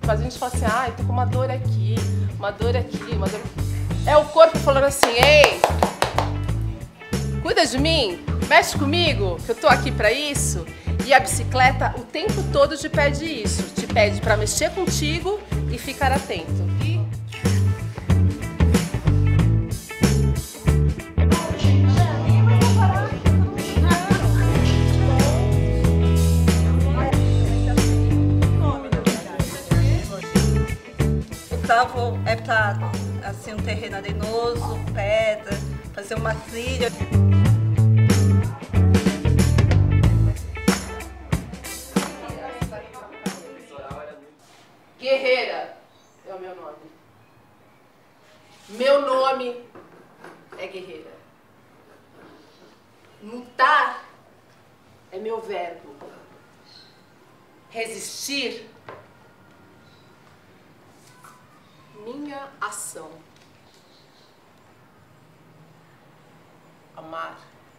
Mas a gente fala assim, ai, tô com uma dor aqui, uma dor aqui, uma dor... É o corpo falando assim, ei, cuida de mim, mexe comigo, que eu tô aqui pra isso. E a bicicleta o tempo todo te pede isso, te pede pra mexer contigo e ficar atento. É para assim, um terreno arenoso, pedra, fazer uma trilha. Guerreira é o meu nome. Meu nome é guerreira. Lutar é meu verbo. Resistir, minha ação. Amar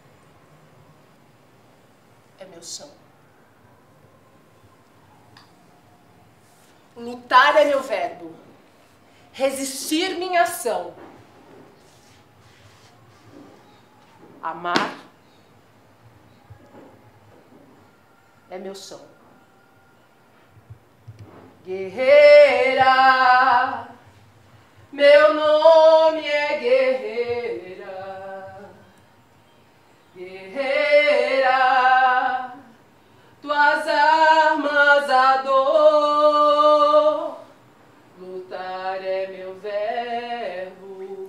é meu chão. Lutar é meu verbo. Resistir, minha ação. Amar é meu chão. Guerreira, meu nome é guerreira. Guerreira, tuas armas a dor. Lutar é meu verbo,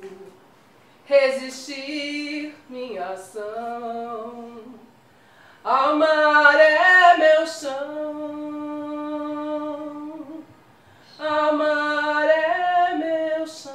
resistir minha ação. Amar é meu chão. Amar é meu chão.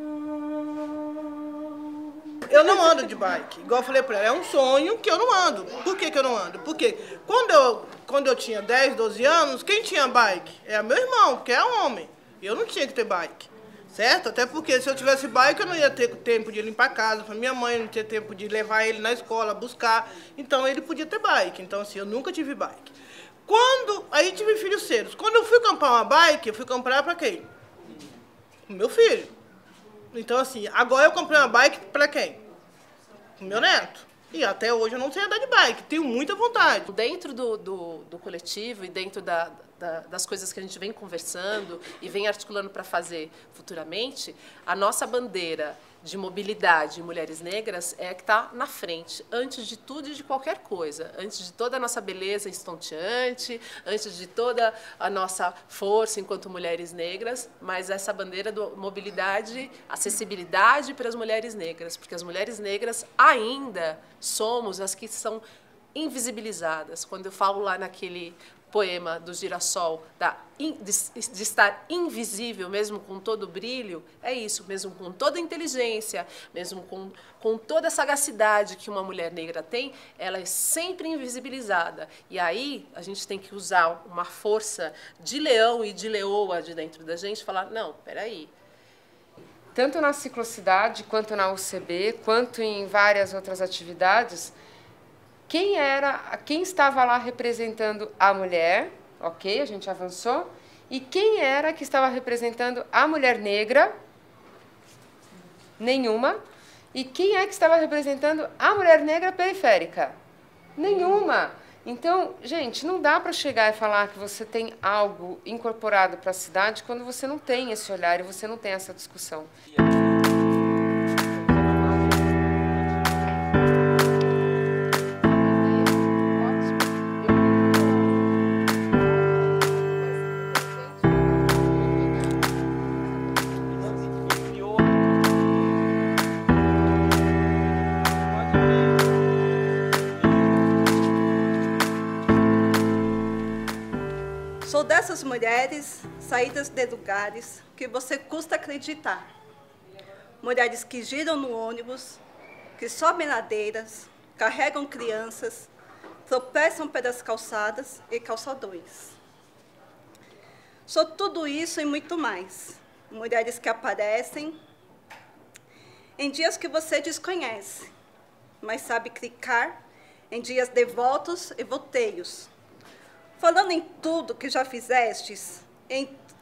Eu não ando de bike, igual eu falei pra ela, é um sonho que eu não ando. Por que que eu não ando? Porque quando eu tinha 10, 12 anos, quem tinha bike? Era meu irmão, que é homem. Eu não tinha que ter bike, certo? Até porque se eu tivesse bike, eu não ia ter tempo de limpar a casa pra minha mãe, não tinha tempo de levar ele na escola, buscar. Então ele podia ter bike. Então assim, eu nunca tive bike. Aí tive filhos cedos. Quando eu fui comprar uma bike, eu fui comprar pra quem? O meu filho. Então assim, agora eu comprei uma bike pra quem? O meu neto. E até hoje eu não sei andar de bike, tenho muita vontade. Dentro do coletivo e dentro das coisas que a gente vem conversando e vem articulando para fazer futuramente, a nossa bandeira de mobilidade de mulheres negras é a que está na frente, antes de tudo e de qualquer coisa, antes de toda a nossa beleza estonteante, antes de toda a nossa força enquanto mulheres negras, mas essa bandeira da mobilidade, acessibilidade para as mulheres negras, porque as mulheres negras ainda somos as que invisibilizadas. Quando eu falo lá naquele poema do Girassol, de estar invisível, mesmo com todo o brilho, é isso, mesmo com toda a inteligência, mesmo com toda a sagacidade que uma mulher negra tem, ela é sempre invisibilizada. E aí a gente tem que usar uma força de leão e de leoa de dentro da gente e falar, não, peraí. Tanto na Ciclocidade, quanto na UCB, quanto em várias outras atividades, quem estava lá representando a mulher, ok, a gente avançou, e quem era que estava representando a mulher negra? Nenhuma. E quem é que estava representando a mulher negra periférica? Nenhuma. Então, gente, não dá para chegar e falar que você tem algo incorporado para a cidade quando você não tem esse olhar e você não tem essa discussão. Sou dessas mulheres saídas de lugares que você custa acreditar. Mulheres que giram no ônibus, que sobem ladeiras, carregam crianças, tropeçam pelas calçadas e calçadões. Sou tudo isso e muito mais. Mulheres que aparecem em dias que você desconhece, mas sabe clicar em dias de votos e voteios. Falando em tudo que já fizestes,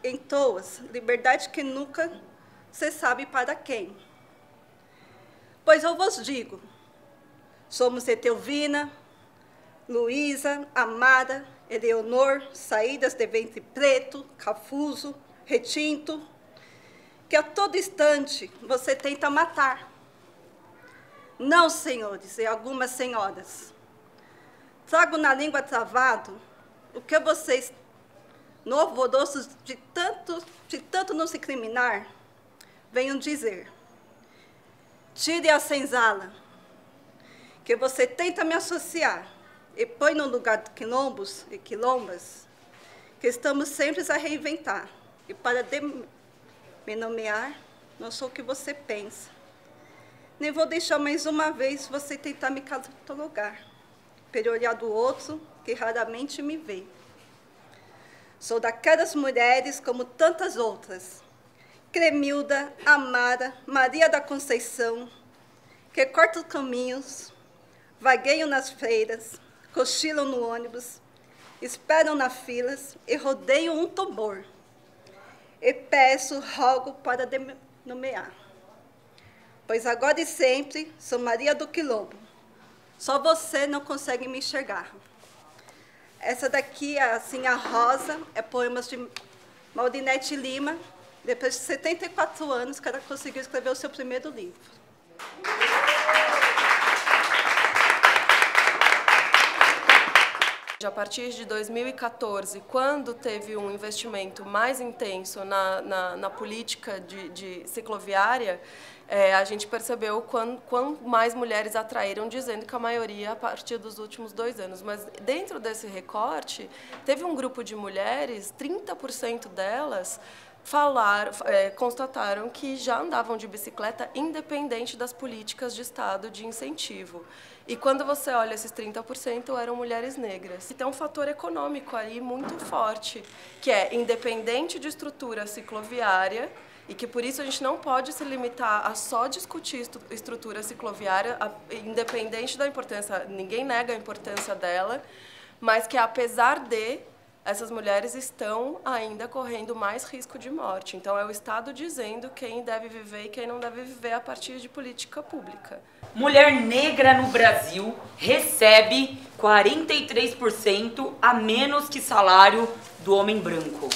em toas, liberdade que nunca se sabe para quem. Pois eu vos digo, somos Etelvina, Luísa, Amara, Eleonor, saídas de ventre preto, cafuso, retinto, que a todo instante você tenta matar. Não, senhores e algumas senhoras, trago na língua travado o que vocês, no alvoroço de tanto não se criminar, venham dizer. Tire a senzala, que você tenta me associar e põe no lugar de quilombos e quilombas, que estamos sempre a reinventar. E para me nomear, não sou o que você pensa. Nem vou deixar mais uma vez você tentar me catalogar, pelo olhar do outro, que raramente me vê. Sou daquelas mulheres como tantas outras, Cremilda, Amara, Maria da Conceição, que cortam caminhos, vagueiam nas feiras, cochilam no ônibus, esperam nas filas e rodeiam um tambor. E peço, rogo para nomear. Pois agora e sempre sou Maria do Quilombo. Só você não consegue me enxergar. Essa daqui, assim, a Rosa, é poemas de Maurinete Lima, depois de 74 anos que ela conseguiu escrever o seu primeiro livro. A partir de 2014, quando teve um investimento mais intenso na política de cicloviária, a gente percebeu quão mais mulheres atraíram, dizendo que a maioria a partir dos últimos 2 anos. Mas dentro desse recorte, teve um grupo de mulheres, 30% delas, constataram que já andavam de bicicleta independente das políticas de Estado de incentivo. E quando você olha esses 30%, eram mulheres negras. E tem um fator econômico aí muito forte, que é independente de estrutura cicloviária, e que por isso a gente não pode se limitar a só discutir estrutura cicloviária, independente da importância, ninguém nega a importância dela, mas que apesar de, essas mulheres estão ainda correndo mais risco de morte. Então, é o Estado dizendo quem deve viver e quem não deve viver a partir de política pública. Mulher negra no Brasil recebe 43% a menos que salário do homem branco.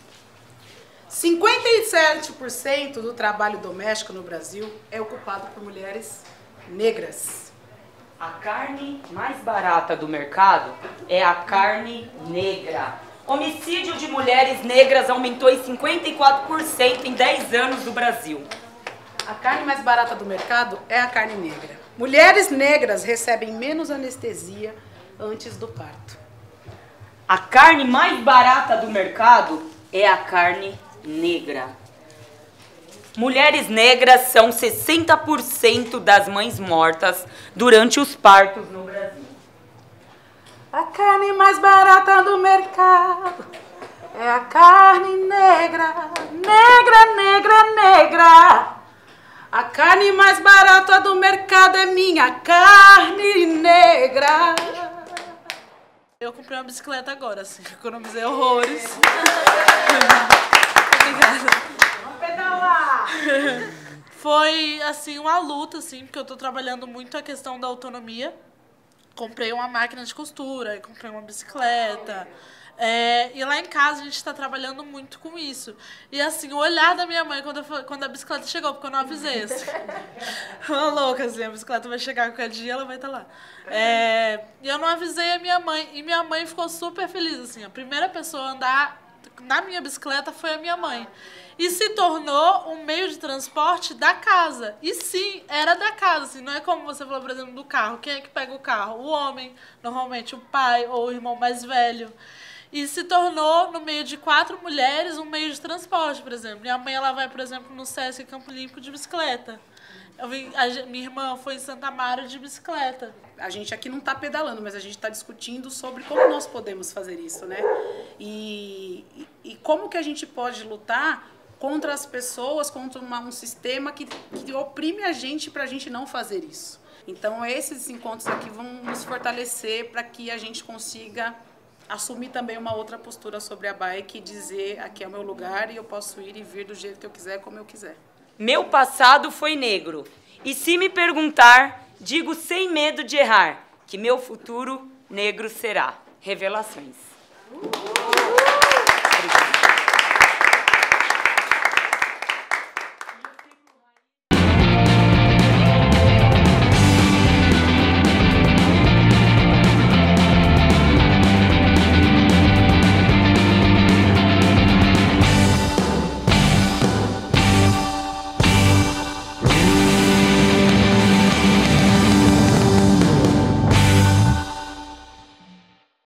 57% do trabalho doméstico no Brasil é ocupado por mulheres negras. A carne mais barata do mercado é a carne negra. Homicídio de mulheres negras aumentou em 54% em 10 anos do Brasil. A carne mais barata do mercado é a carne negra. Mulheres negras recebem menos anestesia antes do parto. A carne mais barata do mercado é a carne negra. Mulheres negras são 60% das mães mortas durante os partos no Brasil. A carne mais barata do mercado é a carne negra, negra, negra, negra. A carne mais barata do mercado é minha carne negra. Eu comprei uma bicicleta agora, assim, economizei horrores. Obrigada. Vamos pedalar! Foi, assim, uma luta, assim, porque eu tô trabalhando muito a questão da autonomia. Comprei uma máquina de costura, comprei uma bicicleta. E lá em casa a gente está trabalhando muito com isso. E assim, o olhar da minha mãe quando a bicicleta chegou, porque eu não avisei. Assim. Uma louca, assim, a bicicleta vai chegar qualquer dia, ela vai estar lá. E eu não avisei a minha mãe. E minha mãe ficou super feliz. Assim, a primeira pessoa a andar na minha bicicleta foi a minha mãe. E se tornou um meio de transporte da casa. E sim, era da casa. Assim, não é como você falou, por exemplo, do carro. Quem é que pega o carro? O homem, normalmente o pai ou o irmão mais velho. E se tornou, no meio de 4 mulheres, um meio de transporte, por exemplo. Minha mãe, ela vai, por exemplo, no Sesc Campo Limpo de bicicleta. Minha irmã foi em Santa Mara de bicicleta. A gente aqui não está pedalando, mas a gente está discutindo sobre como nós podemos fazer isso, né? E como que a gente pode lutar contra as pessoas, contra um sistema que oprime a gente para a gente não fazer isso. Então, esses encontros aqui vão nos fortalecer para que a gente consiga assumir também uma outra postura sobre a bike e dizer, aqui é o meu lugar e eu posso ir e vir do jeito que eu quiser, como eu quiser. Meu passado foi negro. E se me perguntar, digo sem medo de errar, que meu futuro negro será. Revelações. Obrigada.